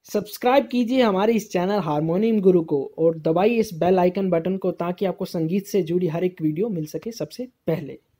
Subscribe कीजिए हमारे इस चैनल हारमोनियम गुरु को और दबाइए इस बेल आइकन बटन को ताकि आपको संगीत से जुड़ी हर एक वीडियो मिल सके सबसे पहले।